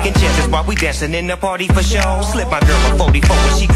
taking chances while we dancing in the party for show. Slip my girl a 44 when she